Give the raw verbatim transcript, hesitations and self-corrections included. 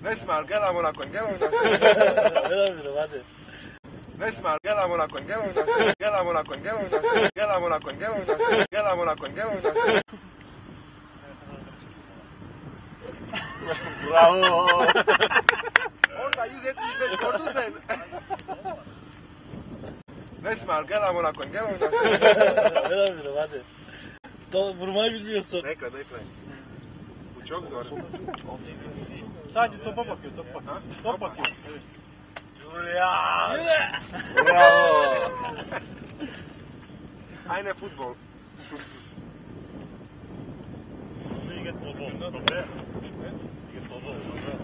Nesmar, gel amına koyayım, gel oynasın. Ver abi hadi. Nesmar, gel amına koyayım, gel oynasın. Gel amına koyayım, gel oynasın. Gel amına koyayım, gel oynasın. Gel amına koyayım, gel oynasın. Bravo. Orada yüz yetmiş beş gördün sen. Nesmar, gel amına koyayım, gel oynasın. Ver abi hadi. Da, vurmayı bilmiyorsun. Bekle, bekle. Bu çok zor. Sadece topa bakıyor, top bakıyor. Ha? Top bakıyor. Evet. Julia. Bravo. Aynı futbol. You get ball, ball. Okay. You get ball, ball.